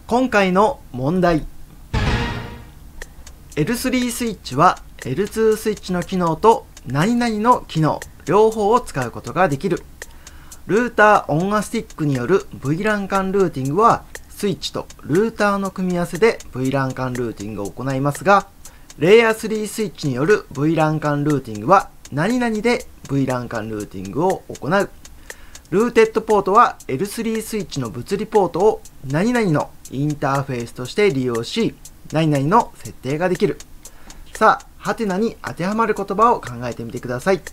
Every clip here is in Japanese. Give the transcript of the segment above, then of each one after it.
今回の問題。L3 スイッチは L2 スイッチの機能と何々の機能両方を使うことができる。ルーターオンアスティックによる VLAN 間ルーティングはスイッチとルーターの組み合わせで VLAN 間ルーティングを行いますが、レイヤー3スイッチによる VLAN 間ルーティングは何々で VLAN 間ルーティングを行う。ルーテッドポートは L3 スイッチの物理ポートを何々のインターフェースとして利用し、何々の設定ができる。さあ、ハテナに当てはまる言葉を考えてみてください。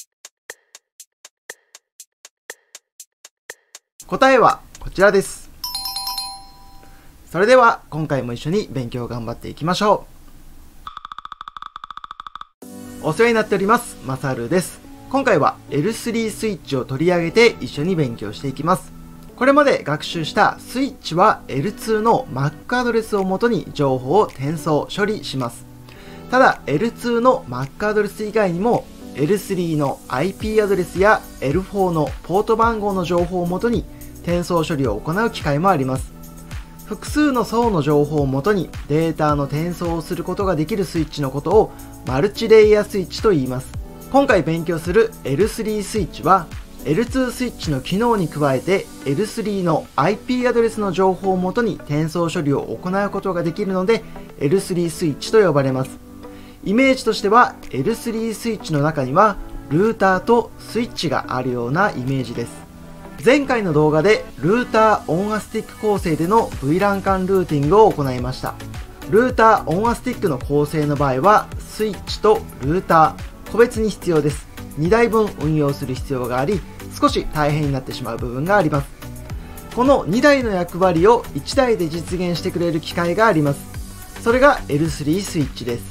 答えはこちらです。それでは今回も一緒に勉強頑張っていきましょう。お世話になっております、まさるです。今回は L3 スイッチを取り上げて一緒に勉強していきます。これまで学習したスイッチは L2 の MAC アドレスをもとに情報を転送処理します。ただ L2 の MAC アドレス以外にも L3 の IP アドレスや L4 のポート番号の情報をもとに転送処理を行う機会もあります。複数の層の情報をもとにデータの転送をすることができるスイッチのことをマルチレイヤースイッチと言います。今回勉強する L3 スイッチは L2 スイッチの機能に加えて L3 の IP アドレスの情報をもとに転送処理を行うことができるので L3 スイッチと呼ばれます。イメージとしては L3 スイッチの中にはルーターとスイッチがあるようなイメージです。前回の動画でルーターオンアスティック構成での VLAN 間ルーティングを行いました。ルーターオンアスティックの構成の場合はスイッチとルーター個別に必要です。2台分運用する必要があり、少し大変になってしまう部分があります。この2台の役割を1台で実現してくれる機械があります。それが L3 スイッチです。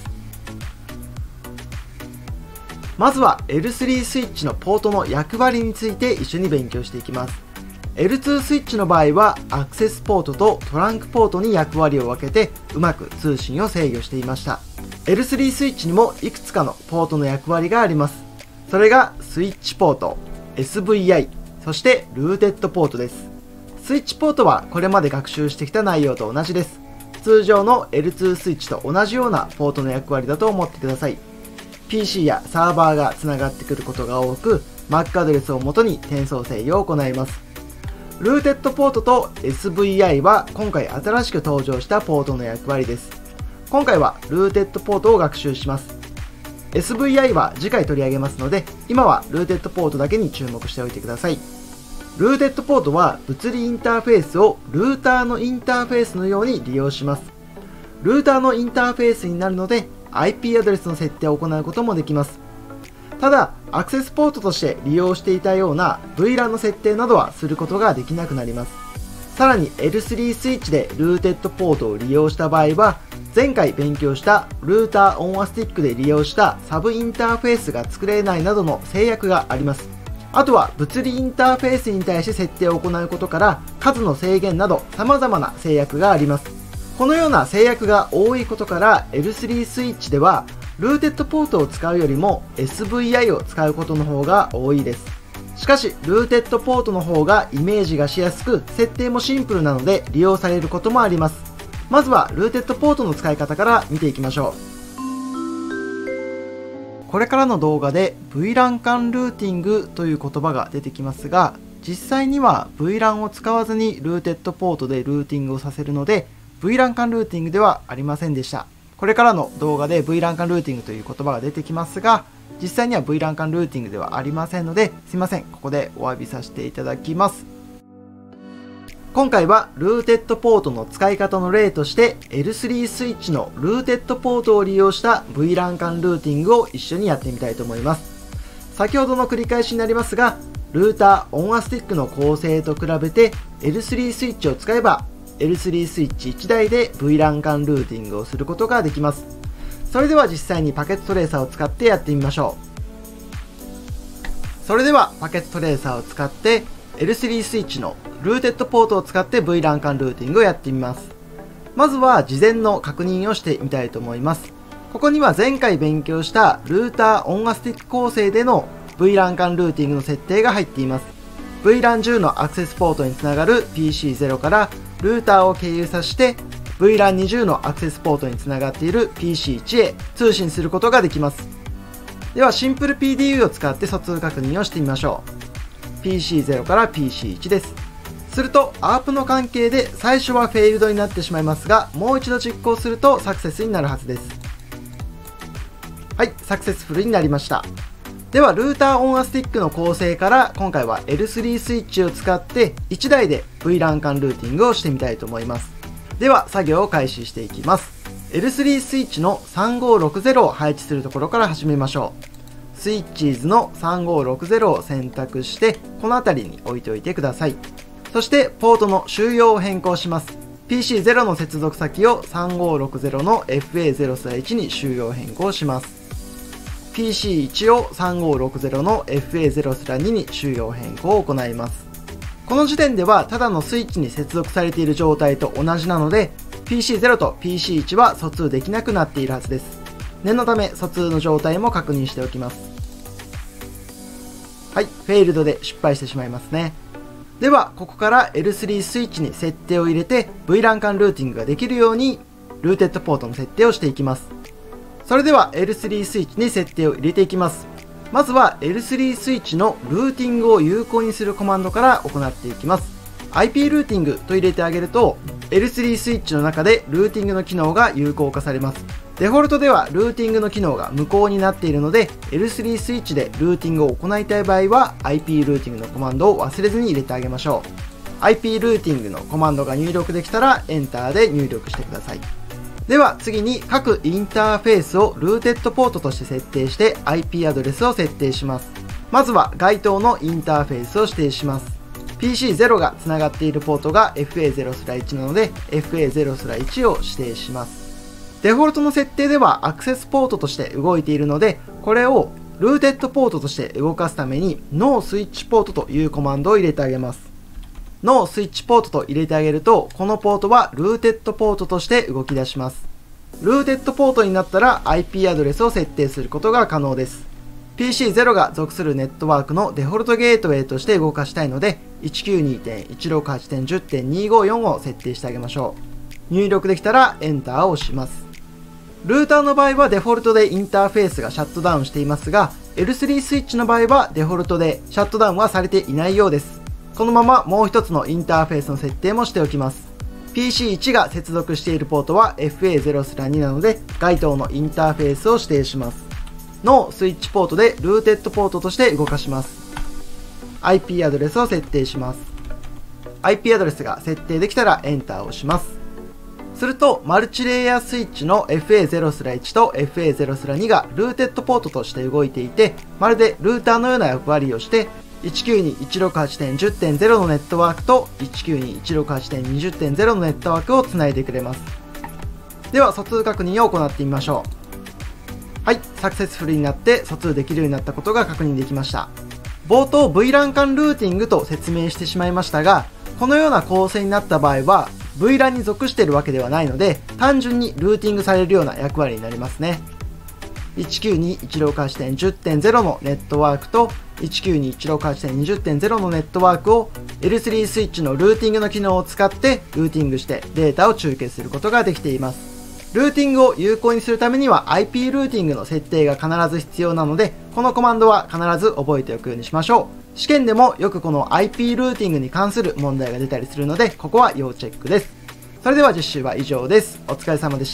まずは L3 スイッチのポートの役割について一緒に勉強していきます。L2 スイッチの場合はアクセスポートとトランクポートに役割を分けてうまく通信を制御していました。L3 スイッチにもいくつかのポートの役割があります。それがスイッチポート、SVI、そしてルーテッドポートです。スイッチポートはこれまで学習してきた内容と同じです。通常の L2 スイッチと同じようなポートの役割だと思ってください。PC やサーバーがつながってくることが多く、MAC アドレスをもとに転送制御を行います。ルーテッドポートと SVI は今回新しく登場したポートの役割です。今回はルーテッドポートを学習します。SVI は次回取り上げますので、今はルーテッドポートだけに注目しておいてください。ルーテッドポートは物理インターフェースをルーターのインターフェースのように利用します。ルーターのインターフェースになるので IP アドレスの設定を行うこともできます。ただ、アクセスポートとして利用していたような VLAN の設定などはすることができなくなります。さらに L3 スイッチでルーテッドポートを利用した場合は、前回勉強したルーターオンアスティックで利用したサブインターフェースが作れないなどの制約があります。あとは物理インターフェースに対して設定を行うことから数の制限など様々な制約があります。このような制約が多いことから L3 スイッチではルーテッドポートを使うよりも SVI を使うことの方が多いです。しかしルーテッドポートの方がイメージがしやすく設定もシンプルなので利用されることもあります。まずはルーテッドポートの使い方から見ていきましょう。これからの動画で VLAN 間ルーティングという言葉が出てきますが、実際には VLAN を使わずにルーテッドポートでルーティングをさせるので VLAN 間ルーティングではありませんでした。これからの動画で VLAN 間ルーティングという言葉が出てきますが、実際には VLAN 間ルーティングではありませんので、すいません、ここでお詫びさせていただきます。今回はルーテッドポートの使い方の例として L3 スイッチのルーテッドポートを利用した VLAN 間ルーティングを一緒にやってみたいと思います。先ほどの繰り返しになりますが、ルーターオンアスティックの構成と比べて L3 スイッチを使えば L3 スイッチ1台で VLAN 間ルーティングをすることができます。それでは実際にパケットトレーサーを使ってやってみましょう。それではパケットトレーサーを使って L3 スイッチのルーテッドポートを使って VLAN 間ルーティングをやってみます。まずは事前の確認をしてみたいと思います。ここには前回勉強したルーターオンアスティック構成での VLAN 間ルーティングの設定が入っています。VLAN10 のアクセスポートにつながる PC0 からルーターを経由させて VLAN20 のアクセスポートにつながっている PC1 へ通信することができます。ではシンプル PDU を使って疎通確認をしてみましょう。 PC0 から PC1 です。すると ARP の関係で最初はフェイルドになってしまいますが、もう一度実行するとサクセスになるはずです。はい、サクセスフルになりました。ではルーターオンアスティックの構成から今回は L3 スイッチを使って1台で VLAN 間ルーティングをしてみたいと思います。では作業を開始していきます。L3 スイッチの3560を配置するところから始めましょう。スイッチーズの3560を選択してこの辺りに置いておいてください。そしてポートの収容を変更します。 PC0 の接続先を3560の FA0/1 に収容変更します。 PC1 を3560の FA0/2 に収容変更を行います。この時点ではただのスイッチに接続されている状態と同じなので PC0 と PC1 は疎通できなくなっているはずです。念のため疎通の状態も確認しておきます。はい、フェイルドで失敗してしまいますね。ではここから L3 スイッチに設定を入れて VLAN 間ルーティングができるようにルーテッドポートの設定をしていきます。それでは L3 スイッチに設定を入れていきます。まずは L3 スイッチのルーティングを有効にするコマンドから行っていきます。 IP ルーティングと入れてあげると L3 スイッチの中でルーティングの機能が有効化されます。デフォルトではルーティングの機能が無効になっているので L3 スイッチでルーティングを行いたい場合は IP ルーティングのコマンドを忘れずに入れてあげましょう。 IP ルーティングのコマンドが入力できたらエンターで入力してください。では次に各インターフェースをルーテッドポートとして設定して IP アドレスを設定します。まずは該当のインターフェースを指定します。 PC0 がつながっているポートが FA0/1 なので FA0/1 を指定します。デフォルトの設定ではアクセスポートとして動いているのでこれをルーテッドポートとして動かすために No スイッチポートというコマンドを入れてあげます。No スイッチポートと入れてあげるとこのポートはルーテッドポートとして動き出します。ルーテッドポートになったら IP アドレスを設定することが可能です。 PC0 が属するネットワークのデフォルトゲートウェイとして動かしたいので 192.168.10.254 を設定してあげましょう。入力できたらエンターを押します。ルーターの場合はデフォルトでインターフェースがシャットダウンしていますが L3 スイッチの場合はデフォルトでシャットダウンはされていないようです。このままもう一つのインターフェースの設定もしておきます。 PC1 が接続しているポートは FA0/2 なので該当のインターフェースを指定します。のスイッチポートでルーテッドポートとして動かします。 IP アドレスを設定します。 IP アドレスが設定できたらエンターを押します。するとマルチレイヤースイッチの FA0/1 と FA0/2 がルーテッドポートとして動いていてまるでルーターのような役割をして 192.168.10.0 のネットワークと 192.168.20.0 のネットワークをつないでくれます。では疎通確認を行ってみましょう。はい、サクセスフルになって疎通できるようになったことが確認できました。冒頭 VLAN 間ルーティングと説明してしまいましたがこのような構成になった場合はVLAN に属しているわけではないので単純にルーティングされるような役割になりますね。 192.168.10.0 のネットワークと 192.168.20.0 のネットワークを L3 スイッチのルーティングの機能を使ってルーティングしてデータを中継することができています。ルーティングを有効にするためには IP ルーティングの設定が必ず必要なのでこのコマンドは必ず覚えておくようにしましょう。試験でもよくこの IP ルーティングに関する問題が出たりするのでここは要チェックです。それでは実習は以上です。お疲れ様でした。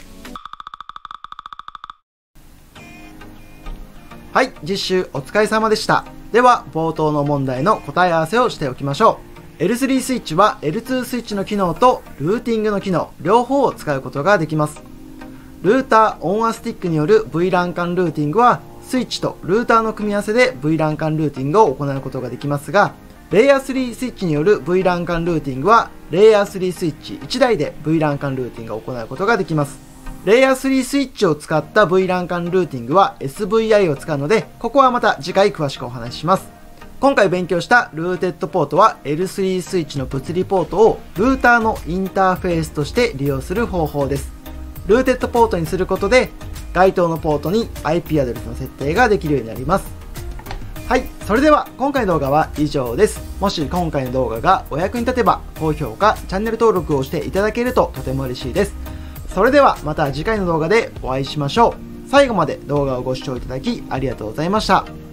はい、実習お疲れ様でした。では冒頭の問題の答え合わせをしておきましょう。L3 スイッチは L2 スイッチの機能とルーティングの機能両方を使うことができます。ルーターオンアスティックによる VLAN 間ルーティングはスイッチとルーターの組み合わせで VLAN 間ルーティングを行うことができますがレイヤー3スイッチによる VLAN 間ルーティングはレイヤー3スイッチ1台で VLAN 間ルーティングを行うことができます。レイヤー3スイッチを使った VLAN 間ルーティングは SVI を使うのでここはまた次回詳しくお話しします。今回勉強したルーテッドポートは L3 スイッチの物理ポートをルーターのインターフェースとして利用する方法です。ルーテッドポートにすることで該当のポートに IP アドレスの設定ができるようになります。 はい、それでは今回の動画は以上です。もし今回の動画がお役に立てば、高評価、チャンネル登録をしていただけるととても嬉しいです。それではまた次回の動画でお会いしましょう。最後まで動画をご視聴いただきありがとうございました。